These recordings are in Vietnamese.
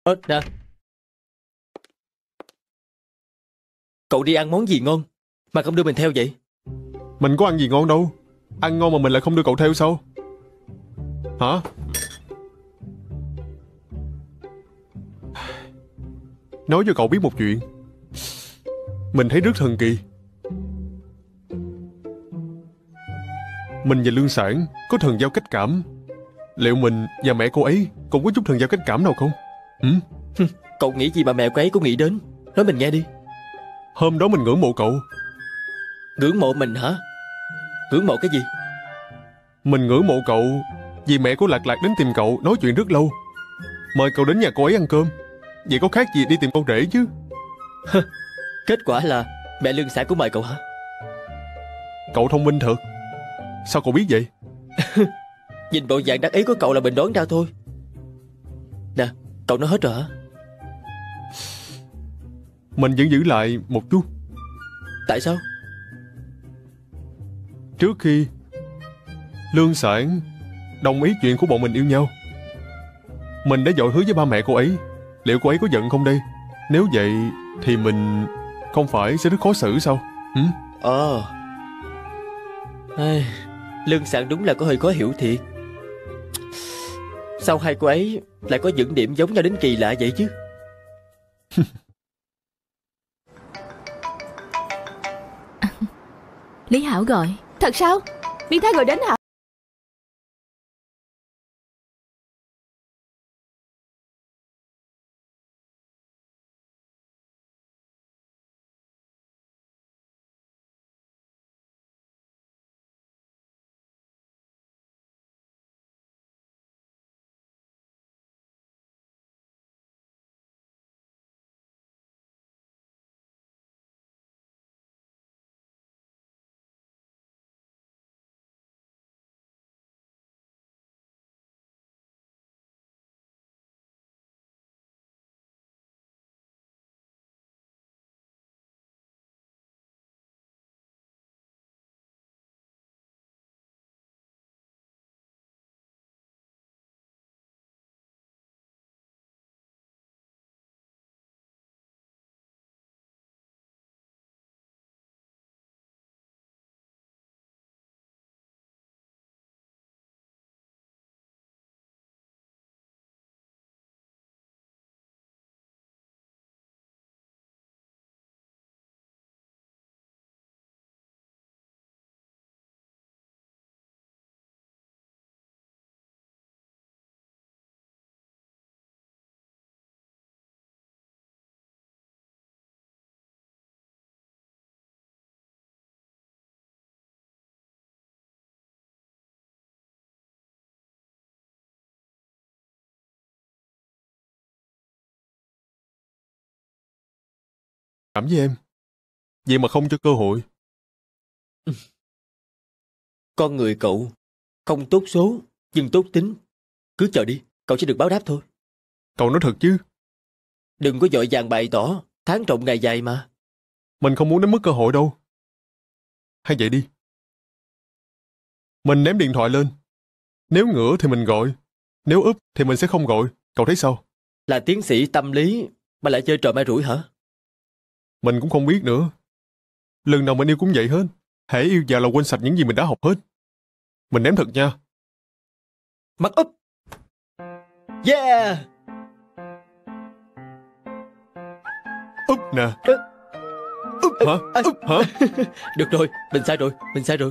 Nè, cậu đi ăn món gì ngon mà không đưa mình theo vậy? Mình có ăn gì ngon đâu. Ăn ngon mà mình lại không đưa cậu theo sao? Hả? Nói cho cậu biết một chuyện. Mình thấy rất thần kỳ. Mình và Lương Sản có thần giao cách cảm. Liệu mình và mẹ cô ấy cũng có chút thần giao cách cảm nào không? Cậu nghĩ gì mà mẹ cô ấy cũng nghĩ đến? Nói mình nghe đi. Hôm đó mình ngưỡng mộ cậu. Ngưỡng mộ mình hả? Ngưỡng mộ cái gì? Mình ngưỡng mộ cậu vì mẹ của Lạc Lạc đến tìm cậu nói chuyện rất lâu, mời cậu đến nhà cô ấy ăn cơm. Vậy có khác gì đi tìm con rể chứ? Kết quả là mẹ Lương Sản cũng mời cậu hả? Cậu thông minh thật. Sao cậu biết vậy? Nhìn bộ dạng đắc ý của cậu là mình đoán ra thôi. Nè, cậu nói hết rồi hả? Mình vẫn giữ lại một chút. Tại sao? Trước khi Lương Sản đồng ý chuyện của bọn mình yêu nhau, mình đã vội hứa với ba mẹ cô ấy. Liệu cô ấy có giận không đây? Nếu vậy thì mình không phải sẽ rất khó xử sao? Lương Sản đúng là có hơi khó hiểu thiệt. Sao hai cô ấy lại có những điểm giống nhau đến kỳ lạ vậy chứ? Lý Hảo gọi. Thật sao? Biến Thái gọi đến hả? Cảm với em, vậy mà không cho cơ hội. Con người cậu không tốt số nhưng tốt tính. Cứ chờ đi, cậu sẽ được báo đáp thôi. Cậu nói thật chứ? Đừng có vội vàng bày tỏ. Tháng rộng ngày dài mà. Mình không muốn đánh mất cơ hội đâu. Hay vậy đi, mình ném điện thoại lên. Nếu ngửa thì mình gọi, nếu úp thì mình sẽ không gọi. Cậu thấy sao? Là tiến sĩ tâm lý mà lại chơi trò ma rủi hả? Mình cũng không biết nữa. Lần nào mình yêu cũng vậy hết. Hễ yêu vào là quên sạch những gì mình đã học hết. Mình ném thật nha. Mắt úp. Yeah. Úp nè. Úp. Hả? Úp hả? Được rồi, mình sai rồi, mình sai rồi.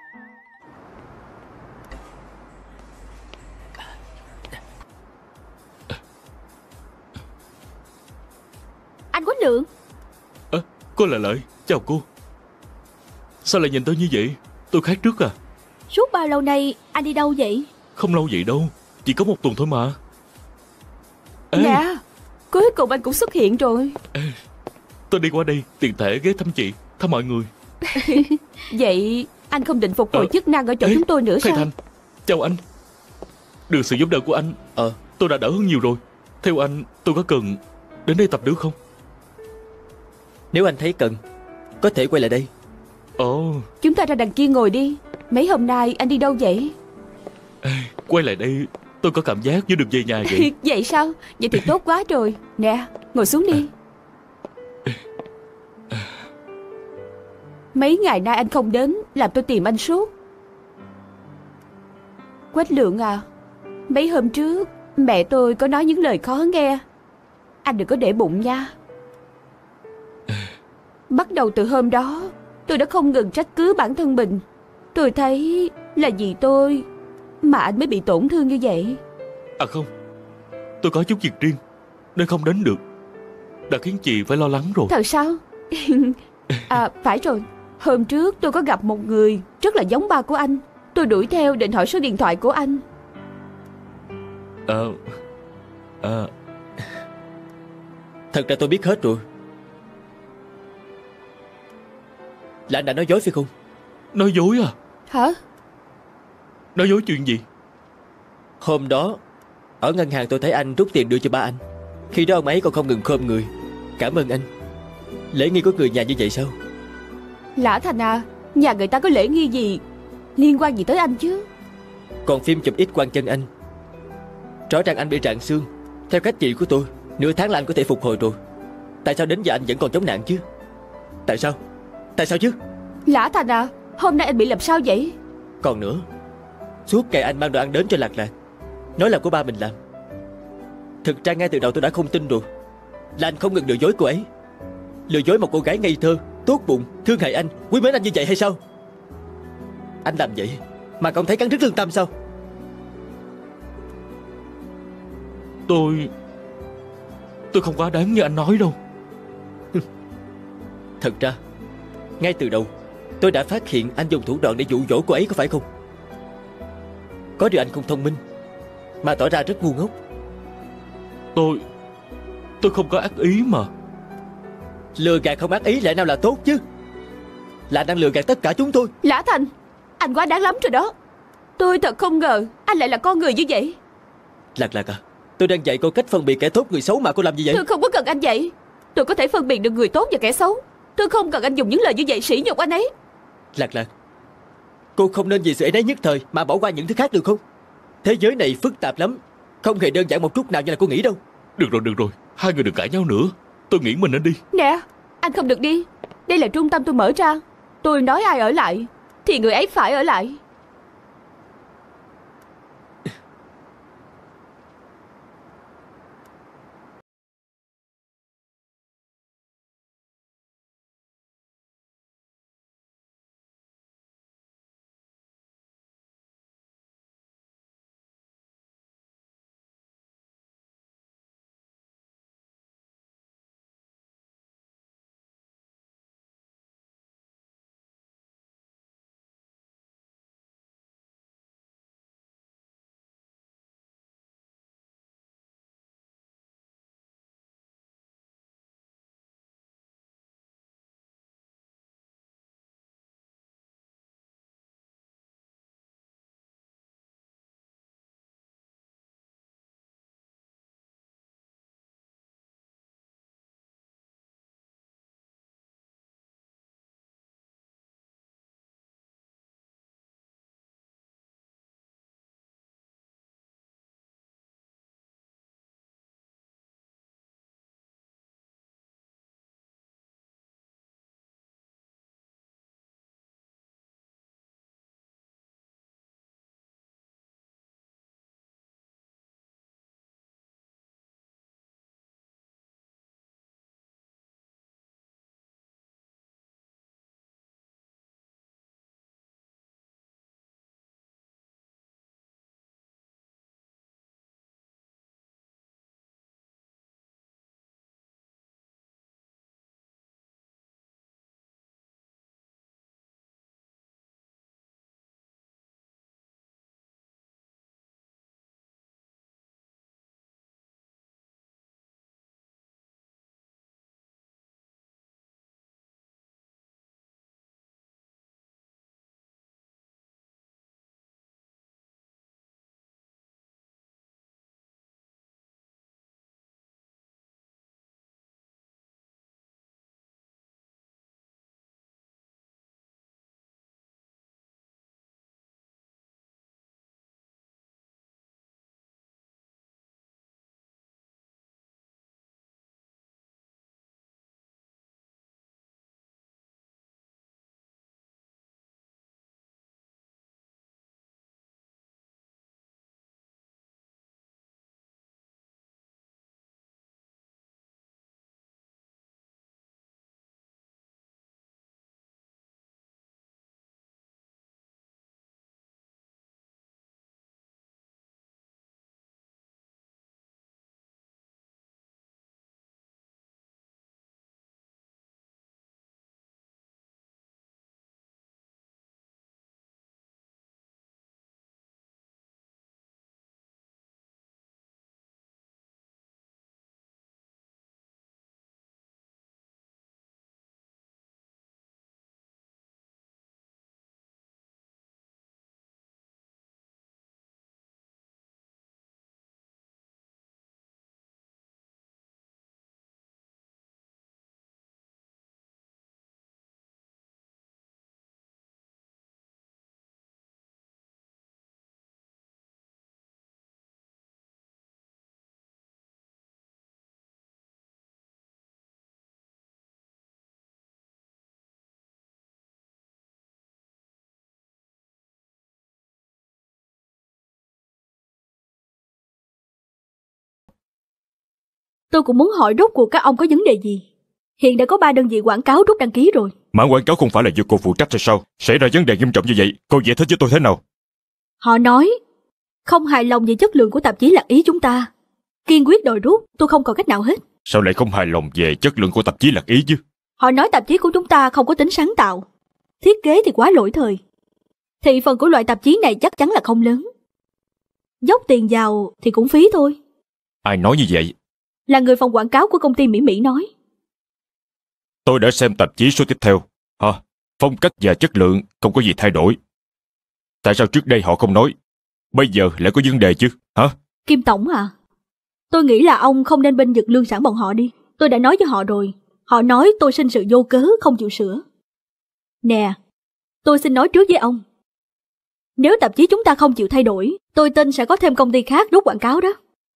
Anh Quách Lượng. Cô Lợi Lợi, chào cô. Sao lại nhìn tôi như vậy? Tôi khác trước à? Suốt bao lâu nay anh đi đâu vậy? Không lâu vậy đâu, chỉ có một tuần thôi mà. Ê, Nè, cuối cùng anh cũng xuất hiện rồi. tôi đi qua đây tiện thể ghé thăm chị, thăm mọi người. Vậy anh không định phục hồi chức năng ở chỗ chúng tôi nữa thầy sao? Thành, chào anh. Được sự giúp đỡ của anh, tôi đã đỡ hơn nhiều rồi. Theo anh, tôi có cần đến đây tập nữa không? Nếu anh thấy cần, có thể quay lại đây. Chúng ta ra đằng kia ngồi đi. Mấy hôm nay anh đi đâu vậy? Quay lại đây, Tôi có cảm giác như được về nhà vậy. Vậy sao? Vậy thì tốt quá rồi. Nè, ngồi xuống đi. Mấy ngày nay anh không đến, làm tôi tìm anh suốt. Quách Lượng à, mấy hôm trước mẹ tôi có nói những lời khó nghe. Anh đừng có để bụng nha. Bắt đầu từ hôm đó, tôi đã không ngừng trách cứ bản thân mình. Tôi thấy là vì tôi mà anh mới bị tổn thương như vậy. À không, tôi có chút việc riêng nên không đến được, đã khiến chị phải lo lắng rồi. Thật sao? À phải rồi, hôm trước tôi có gặp một người rất là giống ba của anh. Tôi đuổi theo định hỏi số điện thoại của anh. Thật ra tôi biết hết rồi. Là anh đã nói dối phải không? Nói dối à? Hả? Nói dối chuyện gì? Hôm đó ở ngân hàng tôi thấy anh rút tiền đưa cho ba anh. Khi đó ông ấy còn không ngừng khom người cảm ơn anh. Lễ nghi của người nhà như vậy sao? Lã Thành à, nhà người ta có lễ nghi gì liên quan gì tới anh chứ? Còn phim chụp X quang chân anh, rõ ràng anh bị rạn xương. Theo cách trị của tôi, nửa tháng là anh có thể phục hồi rồi. Tại sao đến giờ anh vẫn còn chống nạn chứ? Tại sao? Tại sao chứ? Lã Thành à, hôm nay anh bị làm sao vậy? Còn nữa, suốt ngày anh mang đồ ăn đến cho Lạc Lạc, nói là của ba mình làm. Thực ra ngay từ đầu tôi đã không tin rồi. Là anh không ngừng lừa dối cô ấy. Lừa dối một cô gái ngây thơ, tốt bụng, thương hại anh, quý mến anh như vậy hay sao? Anh làm vậy mà không thấy cắn rứt lương tâm sao? Tôi không quá đáng như anh nói đâu. Thật ra ngay từ đầu tôi đã phát hiện anh dùng thủ đoạn để dụ dỗ cô ấy, có phải không? Có điều anh không thông minh mà tỏ ra rất ngu ngốc. Tôi không có ác ý mà. Lừa gạt không ác ý lẽ nào là tốt chứ? Là đang lừa gạt tất cả chúng tôi. Lã Thành, anh quá đáng lắm rồi đó. Tôi thật không ngờ anh lại là con người như vậy. Lạc Lạc à, tôi đang dạy cô cách phân biệt kẻ tốt người xấu mà cô làm gì vậy? Tôi không có cần anh vậy. Tôi có thể phân biệt được người tốt và kẻ xấu. Tôi không cần anh dùng những lời như vậy sỉ nhục anh ấy. Lạc Lạc, cô không nên vì sự ấy nấy nhất thời mà bỏ qua những thứ khác được không? Thế giới này phức tạp lắm, không hề đơn giản một chút nào như là cô nghĩ đâu. Được rồi, hai người đừng cãi nhau nữa. Tôi nghĩ mình nên đi. Nè, anh không được đi. Đây là trung tâm tôi mở ra. Tôi nói ai ở lại thì người ấy phải ở lại. Tôi cũng muốn hỏi rốt cuộc các ông có vấn đề gì. Hiện đã có 3 đơn vị quảng cáo rút đăng ký rồi. Mảng quảng cáo không phải là do cô phụ trách hay sao? Xảy ra vấn đề nghiêm trọng như vậy, cô giải thích với tôi thế nào? Họ nói không hài lòng về chất lượng của tạp chí Lạc Ý chúng ta, kiên quyết đòi rút. Tôi không còn cách nào hết. Sao lại không hài lòng về chất lượng của tạp chí Lạc Ý chứ? Họ nói tạp chí của chúng ta không có tính sáng tạo, thiết kế thì quá lỗi thời. Thị phần của loại tạp chí này chắc chắn là không lớn. Dốc tiền vào thì cũng phí thôi. Ai nói như vậy? Là người phòng quảng cáo của công ty Mỹ Mỹ nói. Tôi đã xem tạp chí số tiếp theo. Phong cách và chất lượng không có gì thay đổi. Tại sao trước đây họ không nói, bây giờ lại có vấn đề chứ? Kim Tổng à, tôi nghĩ là ông không nên bênh vực lương sản bọn họ đi. Tôi đã nói với họ rồi. Họ nói tôi sinh sự vô cớ, không chịu sửa. Nè, tôi xin nói trước với ông. Nếu tạp chí chúng ta không chịu thay đổi, tôi tin sẽ có thêm công ty khác rút quảng cáo đó.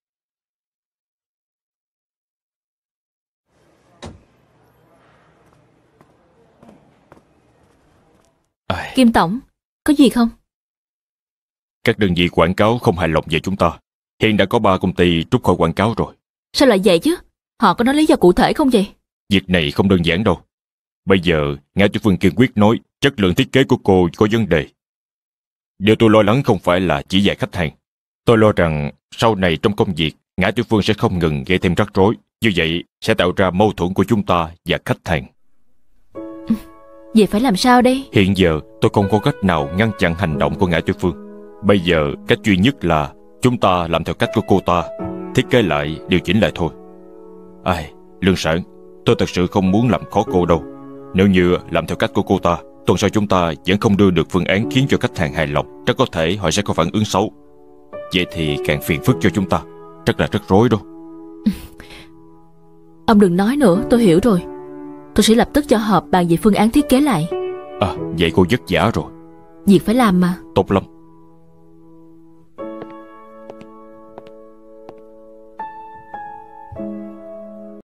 Kim Tổng, có gì không? Các đơn vị quảng cáo không hài lòng về chúng ta. Hiện đã có 3 công ty rút khỏi quảng cáo rồi. Sao lại vậy chứ? Họ có nói lý do cụ thể không vậy? Việc này không đơn giản đâu. Bây giờ, Ngã Tiểu Phương kiên quyết nói chất lượng thiết kế của cô có vấn đề. Điều tôi lo lắng không phải là chỉ về khách hàng. Tôi lo rằng sau này trong công việc, Ngã Tiểu Phương sẽ không ngừng gây thêm rắc rối. Như vậy sẽ tạo ra mâu thuẫn của chúng ta và khách hàng. Vậy phải làm sao đây? Hiện giờ tôi không có cách nào ngăn chặn hành động của Ngã Tiểu Phương. Bây giờ cách duy nhất là chúng ta làm theo cách của cô ta, thiết kế lại, điều chỉnh lại thôi. Lương Sản, tôi thật sự không muốn làm khó cô đâu. Nếu như làm theo cách của cô ta, tuần sau chúng ta vẫn không đưa được phương án khiến cho khách hàng hài lòng, rất có thể họ sẽ có phản ứng xấu. Vậy thì càng phiền phức cho chúng ta, rất là rắc rối đâu. Ông đừng nói nữa, tôi hiểu rồi. Tôi sẽ lập tức cho họp bàn về phương án thiết kế lại. Vậy cô vất vả rồi. Việc phải làm mà. Tốt lắm.